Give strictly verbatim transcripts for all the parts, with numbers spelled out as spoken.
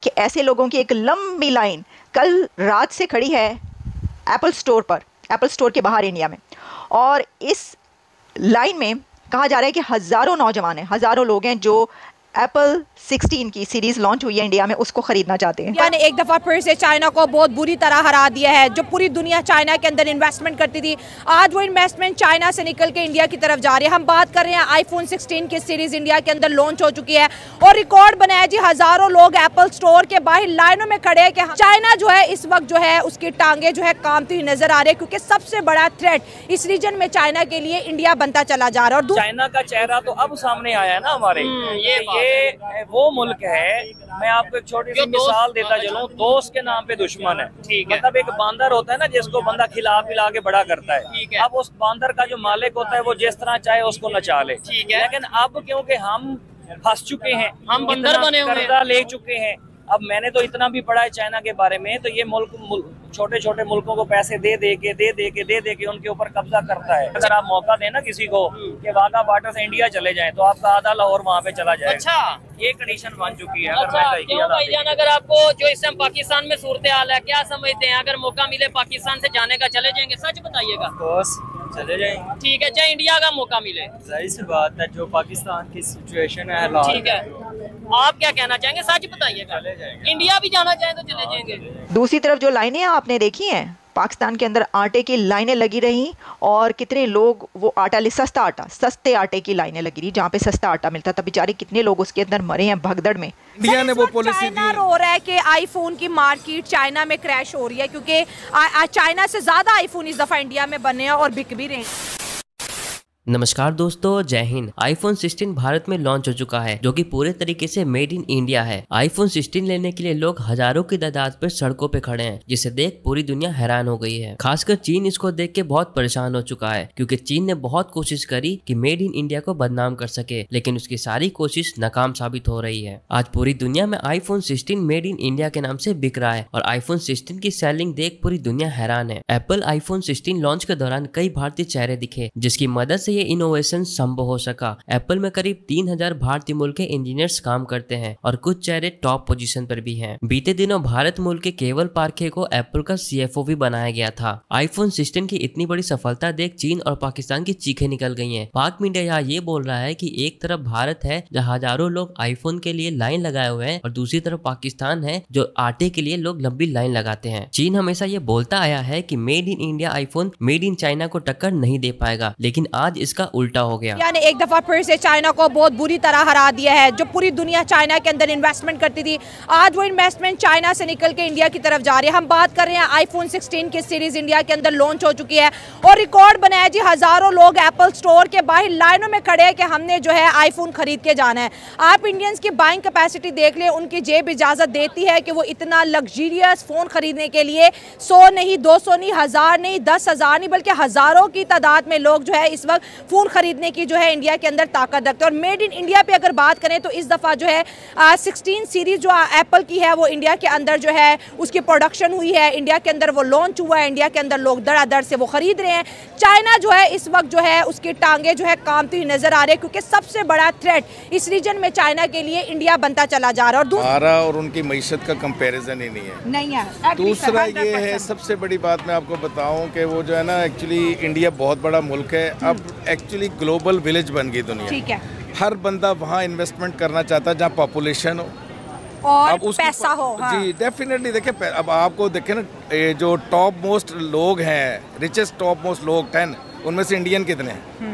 कि ऐसे लोगों की एक लंबी लाइन कल रात से खड़ी है एप्पल स्टोर पर, एप्पल स्टोर के बाहर इंडिया में। और इस लाइन में कहा जा रहा है कि हज़ारों नौजवान हैं, हज़ारों लोग हैं जो एप्पल सिक्सटीन की सीरीज लॉन्च हुई है इंडिया में, उसको खरीदना चाहते हैं। यानी एक दफ़ा फिर से चाइना को बहुत बुरी तरह हरा दिया है। जो पूरी दुनिया चाइना के अंदर इन्वेस्टमेंट करती थी, आज वो इन्वेस्टमेंट चाइना से निकल के इंडिया की तरफ जा रही है। हम बात कर रहे हैं आईफोन सिक्सटीन की सीरीज इंडिया के अंदर लॉन्च हो चुकी है और रिकॉर्ड बनाया जी, हज़ारों लोग एप्पल स्टोर के बाहर लाइनों में खड़े हैं कि चाइना जो है इस वक्त जो है उसकी टांगे जो है कामती हुई नजर आ रही है, क्योंकि सबसे बड़ा थ्रेट इस रीजन में चाइना के लिए इंडिया बनता चला जा रहा है। और चाइना का चेहरा तो अब सामने आया है ना हमारे, ये ये वो मुल्क है। मैं आपको एक छोटी सी मिसाल देता चलूं, दोस्त के नाम पे दुश्मन है। ठीक है, मतलब एक बांदर होता है ना जिसको बंदा खिला पिला के बड़ा करता है, है। अब उस बांदर का जो मालिक होता है वो जिस तरह चाहे उसको नचा ले, ठीक है। लेकिन अब क्योंकि हम फंस चुके हैं, हम बंदर बने हुए कर्जा ले चुके हैं। अब मैंने तो इतना भी पढ़ा है चाइना के बारे में, तो ये मुल्क, मुल्क छोटे छोटे मुल्कों को पैसे दे दे के दे दे के दे दे के उनके ऊपर कब्जा करता है। अगर आप मौका देना किसी को कि वाघा बॉर्डर से इंडिया चले जाएं, तो आपका आधा लाहौर वहाँ पे चला जाए। अच्छा, ये कंडीशन बन चुकी है। अगर अच्छा, क्यों भाईजान, अगर आपको जो इस टाइम पाकिस्तान में सूरत हाल है, क्या समझते हैं? अगर मौका मिले पाकिस्तान से जाने का, चले जाएंगे? सच बताइएगा। चले जाएंगे। ठीक है, चाहे इंडिया का मौका मिले। जाहिर सी बात है, जो पाकिस्तान की सिचुएशन है, ठीक है, आप क्या कहना चाहेंगे? सच बताइएगा। इंडिया भी जाना चाहे तो चले जाएंगे। दूसरी तरफ जो लाइनें आपने देखी हैं, पाकिस्तान के अंदर आटे की लाइनें लगी रही और कितने लोग वो आटा ले, सस्ता आटा, सस्ते आटे की लाइनें लगी रही जहाँ पे सस्ता आटा मिलता था। बेचारे कितने लोग उसके अंदर मरे हैं भगदड़ में। इंडिया ने वो पॉलिसी दी। रो रहा है कि आईफोन की मार्केट चाइना में क्रैश हो रही है, क्योंकि चाइना से ज्यादा आईफोन इस दफा इंडिया में बने हैं और बिक भी रहे हैं। नमस्कार दोस्तों, जय हिंद। आईफोन सिक्सटीन भारत में लॉन्च हो चुका है, जो कि पूरे तरीके से मेड इन इंडिया है। आईफोन सिक्सटीन लेने के लिए लोग हजारों की तादाद पर सड़कों पे खड़े हैं, जिसे देख पूरी दुनिया हैरान हो गई है। खासकर चीन इसको देख के बहुत परेशान हो चुका है, क्योंकि चीन ने बहुत कोशिश करी कि मेड इन इंडिया को बदनाम कर सके, लेकिन उसकी सारी कोशिश नाकाम साबित हो रही है। आज पूरी दुनिया में iPhone sixteen made in India के नाम से बिक रहा है और आईफोन सिक्सटीन की सेलिंग देख पूरी दुनिया हैरान है। एप्पल आईफोन सिक्सटीन लॉन्च के दौरान कई भारतीय चेहरे दिखे, जिसकी मदद से ये इनोवेशन संभव हो सका। एप्पल में करीब तीन हजार भारतीय मूल के इंजीनियर्स काम करते हैं और कुछ चेहरे टॉप पोजीशन पर भी हैं। बीते दिनों भारत मूल के केवल पारखे को एप्पल का सीएफओ भी बनाया गया था। आईफोन सिक्सटीन की इतनी बड़ी सफलता देख चीन और पाकिस्तान की चीखें निकल गई हैं। पाक मीडिया यहाँ ये बोल रहा है कि एक तरफ भारत है जहाँ हजारों लोग आईफोन के लिए लाइन लगाए हुए हैं और दूसरी तरफ पाकिस्तान है जो आटे के लिए लोग लंबी लाइन लगाते हैं। चीन हमेशा ये बोलता आया है कि made in India iPhone made in China को टक्कर नहीं दे पाएगा, लेकिन आज इसका उल्टा हो गया। यानी एक दफा फिर से चाइना को बहुत बुरी तरह हरा दिया है। जो पूरी दुनिया चाइना के अंदर इन्वेस्टमेंट करती थी, आज वो इन्वेस्टमेंट चाइना से निकल के इंडिया की तरफ जा रही है। हम बात कर रहे हैं आईफोन सिक्सटीन की सीरीज इंडिया के अंदर लॉन्च हो चुकी है और रिकॉर्ड बनाया जी, हजारों लोग एप्पल स्टोर के बाहर लाइनों में खड़े हैं कि हमने जो है आईफोन खरीद के जाना है। आप इंडियंस की बाइंग कैपेसिटी देख ले, उनकी जेब इजाजत देती है कि वो इतना लग्जरियस फोन खरीदने के लिए सौ नहीं, दो सौ नहीं, हजार नहीं, दस हजार नहीं, बल्कि हजारों की तादाद में लोग जो है इस वक्त फोन खरीदने की जो है इंडिया के अंदर ताकत रखते हैं। और मेड इन इंडिया पे अगर बात करें तो इस दफ़ा जो है सिक्सटीन सीरीज जो एप्पल की है वो इंडिया के अंदर जो है उसकी प्रोडक्शन हुई है, इंडिया के अंदर वो लॉन्च हुआ है, इंडिया के अंदर लोग धड़ाधड़ से वो खरीद रहे हैं। चाइना जो है इस वक्त जो है उसकी टांगे जो है कामती हुई नजर आ रही है, क्योंकि सबसे बड़ा थ्रेट इस रीजन में चाइना के लिए इंडिया बनता चला जा रहा है। और हमारा और उनकी मईशत का कंपैरिजन ही नहीं है नहीं है। दूसरा ये है, सबसे बड़ी बात मैं आपको बताऊं कि वो जो है ना, एक्चुअली इंडिया बहुत बड़ा मुल्क है, अब एक्चुअली ग्लोबल विलेज बन गई दुनिया। ठीक है, हर बंदा वहाँ इन्वेस्टमेंट करना चाहता है जहाँ पॉपुलेशन हो और अब पैसा हो। हाँ। जी डेफिनेटली। देखिए अब आपको देखें ना, ये जो टॉप मोस्ट लोग हैं, रिचेस्ट टॉप मोस्ट लोग टेन, उनमें से इंडियन कितने हैं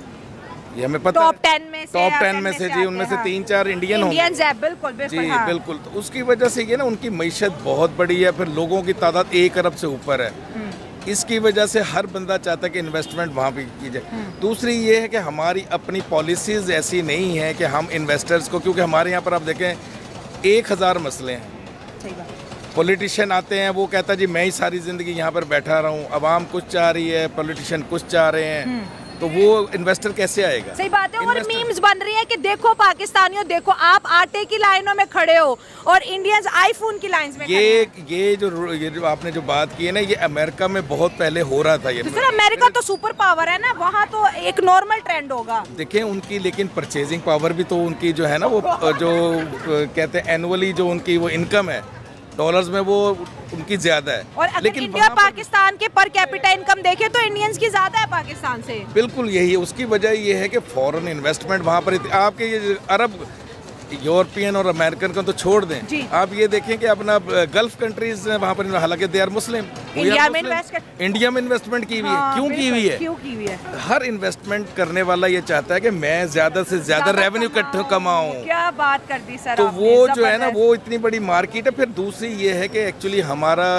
ये हमें पता है। टॉप टेन में से टॉप टेन में से जी उनमें से तीन चार इंडियन होंगे। बिल्कुल बिल्कुल। जी हाँ। बिल्कुल। तो उसकी वजह से ये ना, उनकी मईशत बहुत बड़ी है, फिर लोगों की तादाद एक अरब से ऊपर है। इसकी वजह से हर बंदा चाहता है कि इन्वेस्टमेंट वहाँ पे की जाए। दूसरी ये है कि हमारी अपनी पॉलिसीज़ ऐसी नहीं है कि हम इन्वेस्टर्स को, क्योंकि हमारे यहाँ पर आप देखें एक हज़ार मसले हैं। पॉलिटिशियन आते हैं, वो कहता है जी मैं ही सारी ज़िंदगी यहाँ पर बैठा रहूँ, अवाम कुछ चाह रही है, पॉलिटिशियन कुछ चाह रहे हैं। तो वो इन्वेस्टर कैसे आएगा? सही बात है। और Investor- मीम्स बन रही है कि देखो पाकिस्तानियों, देखो आप आटे की लाइनों में खड़े हो और इंडियंस आईफोन की लाइंस में खड़े ये हैं। ये जो ये जो आपने जो बात की है ना, ये अमेरिका में बहुत पहले हो रहा था ये। तो सर अमेरिका तो सुपर पावर है ना, वहाँ तो एक नॉर्मल ट्रेंड होगा। देखें उनकी, लेकिन परचेजिंग पावर भी तो उनकी जो है ना, वो जो कहते हैं एनुअली जो उनकी वो इनकम है डॉलर्स में, वो उनकी ज्यादा है। और अगर लेकिन इंडिया वहाँ पर- पाकिस्तान के पर कैपिटा इनकम देखे तो इंडियंस की ज्यादा है पाकिस्तान से। बिल्कुल यही है, उसकी वजह ये है कि फॉरेन इन्वेस्टमेंट वहाँ पर इत- आपके ये अरब, यूरोपियन और अमेरिकन को तो छोड़ दें, जी। आप ये देखें कि अपना गल्फ कंट्रीज वहाँ पर, हालांकि दे आर मुस्लिम, इंडिया में इन्वेस्ट कर- इंडिया में इन्वेस्टमेंट की हुई है। हाँ, क्यों की बिल्कुल, हुई है? क्यों की हुई है? हर इन्वेस्टमेंट करने वाला ये चाहता है कि मैं ज्यादा से ज्यादा रेवेन्यू इकट्ठा कमाऊं। क्या बात कर दी सर तो आपने, वो जो है ना, जबरदस्त। वो इतनी बड़ी मार्केट है। फिर दूसरी ये है कि एक्चुअली हमारा,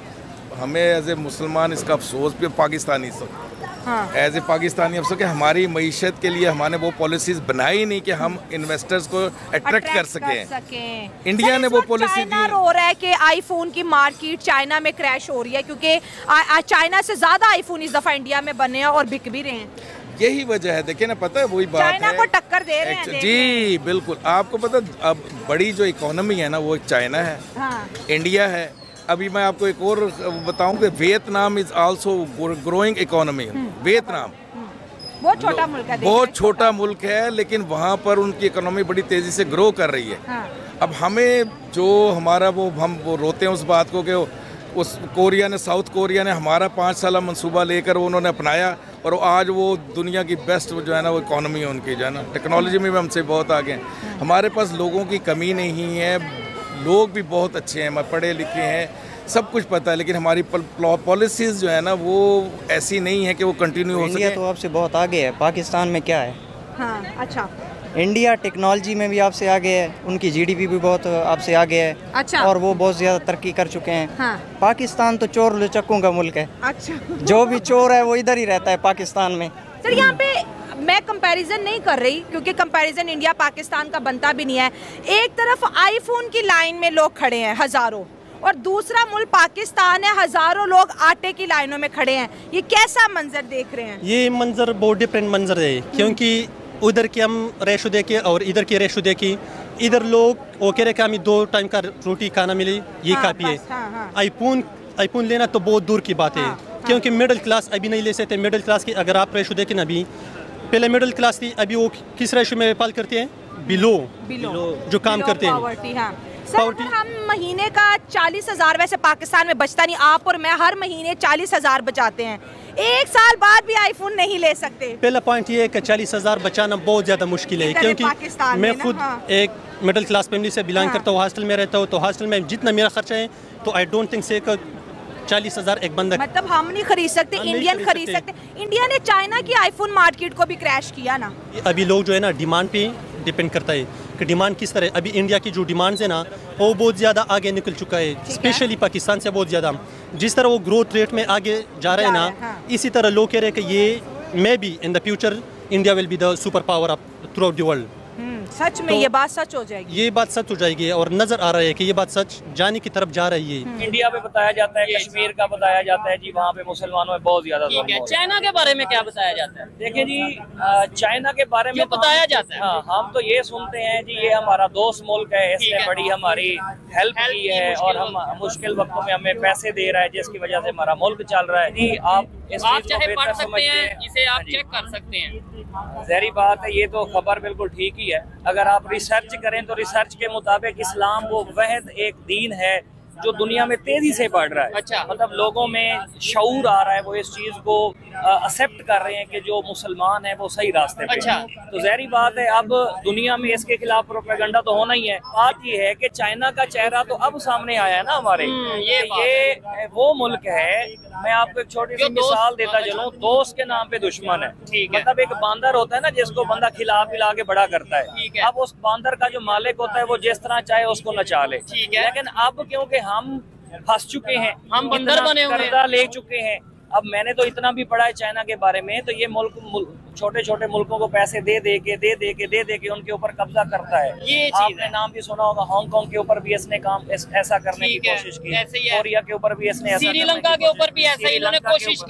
हमें एज ए मुसलमान इसका अफसोस भी, पाकिस्तानी सब हाँ। एज ए पाकिस्तानी अफसोस कि हमारी मईशत के लिए हमने वो पॉलिसीज बनाई नहीं कि हम इन्वेस्टर्स को अट्रैक्ट कर सकें। सकें। इंडिया सर, ने इस वो वक्त पॉलिसी चाइना दी। रो रहा है कि आईफोन की मार्केट चाइना में क्रैश हो रही है, क्योंकि आ- आ- चाइना से ज्यादा आईफोन इस दफा इंडिया में बने हैं और बिक भी रहे हैं। यही वजह है, देखिए ना, पता है वही बात है, चाइना को टक्कर दे रहे हैं, Actu- देख जी बिल्कुल। आपको पता है, अब बड़ी जो इकोनॉमी है ना, वो चाइना है, हाँ। इंडिया है। अभी मैं आपको एक और बताऊं कि Vietnam is also growing economy. Vietnam बहुत छोटा मुल्क है, बहुत देखिए, छोटा मुल्क है, लेकिन वहाँ पर उनकी इकोनॉमी बड़ी तेज़ी से ग्रो कर रही है। हाँ। अब हमें जो हमारा वो हम वो रोते हैं उस बात को कि उस कोरिया ने, साउथ कोरिया ने हमारा पाँच साल मंसूबा लेकर वो उन्होंने अपनाया, और आज वो दुनिया की बेस्ट जो है ना, वो इकोनॉमी है उनकी, जो है ना, टेक्नोलॉजी में भी हमसे बहुत आगे हैं। हमारे पास लोगों की कमी नहीं है, लोग भी बहुत अच्छे हैं, पढ़े लिखे हैं, सब कुछ पता है, लेकिन हमारी पॉलिसीज़ जो है ना, वो ऐसी नहीं है कि वो कंटिन्यू हो इंडिया सके। तो आपसे बहुत आगे है। पाकिस्तान में क्या है? हाँ, अच्छा इंडिया टेक्नोलॉजी में भी आपसे आगे है, उनकी जीडीपी भी बहुत आपसे आगे है। अच्छा। और वो बहुत ज़्यादा तरक्की कर चुके हैं। हाँ। पाकिस्तान तो चोर लुचक्कों का मुल्क है। अच्छा। जो भी चोर है वो इधर ही रहता है पाकिस्तान में। सर यहाँ पे मैं कंपैरिजन नहीं कर रही, क्योंकि कंपैरिजन इंडिया पाकिस्तान का बनता भी नहीं है। एक तरफ आईफोन की लाइन में लोग खड़े हैं हजारों, और दूसरा मुल्क पाकिस्तान है, हजारों लोग आटे की लाइनों में खड़े हैं। ये कैसा मंजर देख रहे हैं? ये मंजर बहुत डिफरेंट मंजर है, क्योंकि उधर की हम रेशो देखे और इधर की रेशो देखी। इधर लोग वो कह रहे कि हमें दो टाइम का रोटी खाना मिले, ये हाँ, काफ़ी है। बस, हाँ, हाँ। आईफोन आईफोन लेना तो बहुत दूर की बात है, हाँ, हाँ। क्योंकि मिडिल क्लास अभी नहीं ले सकते। मिडिल क्लास की अगर आप रेशो देखें ना, अभी पहले मिडिल क्लास थी, अभी वो किस रेशो में पाल करते हैं? बिलो, बिलो जो काम करते हैं। पॉवर्टी, हाँ। सर अगर हम महीने का चालीस हजार, वैसे पाकिस्तान में बचता नहीं, आप और मैं हर महीने चालीस हजार बचाते हैं, एक साल बाद भी आईफोन नहीं ले सकते। पहला पॉइंट ये है कि चालीस हजार बचाना बहुत ज़्यादा मुश्किल है, इधर क्योंकि पाकिस्तान में मैं ना, खुद हाँ। एक मिडिल क्लास फैमिली से बिलोंग हाँ। करता हूँ, हॉस्टल में रहता हूँ। तो हॉस्टल में जितना मेरा खर्चा है, तो आई डोंट थिंक से चालीस हजार एक बंदा, मतलब हम नहीं खरीद सकते, हम नहीं इंडियन खरीद खरीद सकते। सकते। इंडिया ने चाइना की आईफोन मार्केट को भी क्रैश किया ना। अभी लोग जो है ना, डिमांड पे डिपेंड करता है कि डिमांड किस तरह। अभी इंडिया की जो डिमांड्स है ना, वो बहुत ज़्यादा आगे निकल चुका है, स्पेशली पाकिस्तान से बहुत ज़्यादा। जिस तरह वो ग्रोथ रेट में आगे जा रहे हैं ना, हाँ। इसी तरह लोग कह रहे हैं कि ये may be in the future India will be the super power of throughout the world. सच में तो ये बात सच हो जाएगी। ये बात सच हो जाएगी, और नजर आ रहा है कि ये बात सच जाने की तरफ जा रही है। इंडिया पे बताया जाता है, कश्मीर का बताया जाता है जी, वहाँ पे मुसलमानों में बहुत ज्यादा ठीक है, जुल्म हो रहा है। चाइना के बारे में क्या बताया जाता है? देखिए जी, अ, चाइना के बारे में क्यों तो हम- बताया जाता है? हाँ, हम तो ये सुनते हैं जी, ये हमारा दोस्त मुल्क है, ठीक इसने है। बड़ी हमारी हेल्प हेल्प की की है, मुश्किल और हम मुश्किल वक्तों में हमें पैसे दे रहा है, जिसकी वजह से हमारा मुल्क चल रहा है जी। आप इस आप चीज़ को चाहे बेहतर पढ़ सकते समझते हैं, इसे आप हाँ जी। चेक कर सकते हैं। जहरी बात है, ये तो खबर बिल्कुल ठीक ही है। अगर आप रिसर्च करें तो रिसर्च के मुताबिक इस्लाम वो वहद एक दीन है जो दुनिया में तेजी से बढ़ रहा है। अच्छा। मतलब लोगों में शऊर आ रहा है, वो इस चीज को एक्सेप्ट कर रहे हैं कि जो मुसलमान है वो सही रास्ते पे अच्छा। है। तो जहरी बात है, अब दुनिया में इसके खिलाफ प्रोपेगेंडा तो होना ही है। बात ये है कि चाइना का चेहरा तो अब सामने आया है ना हमारे। हम्म, ये बात ये वो मुल्क है, मैं आपको एक छोटी सी जो दोस्त- मिसाल देता चलूं, दोस्त के नाम पे दुश्मन है। ठीक है। मतलब एक बांदर होता है ना, जिसको बंदा खिला पिला के बड़ा करता है। ठीक है। अब उस बांदर का जो मालिक होता है, वो जिस तरह चाहे उसको नचा ले। ठीक है। लेकिन अब क्योंकि हम फंस चुके हैं, हम बंदर इतना बने हुए हैं। कर्जा ले चुके हैं। अब मैंने तो इतना भी पढ़ा है चाइना के बारे में, तो ये मुल्क, मुल्क छोटे छोटे मुल्कों को पैसे दे दे के दे दे के दे दे के उनके ऊपर कब्जा करता है। ये चीज़ आपने है। नाम भी सुना होगा, हांगकांग के ऊपर भी इसने काम इस, ऐसा करने की ठीक है, कोशिश की, ऐसे ही है। कोरिया के ऊपर भी इसने ऐसा करने श्रीलंका की के ऊपर कोशिश भी की, ऐसा ही इन्होंने श्रीलंका के कोशिश ऊपर- की। हाँ।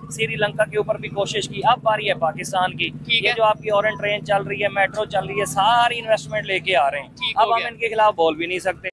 श्रीलंका के ऊपर भी कोशिश की, अब बारी है पाकिस्तान की। ठीक ये है। जो आपकी ऑरेंज ट्रेन चल रही है, मेट्रो चल रही है, सारी इन्वेस्टमेंट लेके आ रहे हैं, ठीक हो अब हम गया। इनके खिलाफ बोल भी नहीं सकते।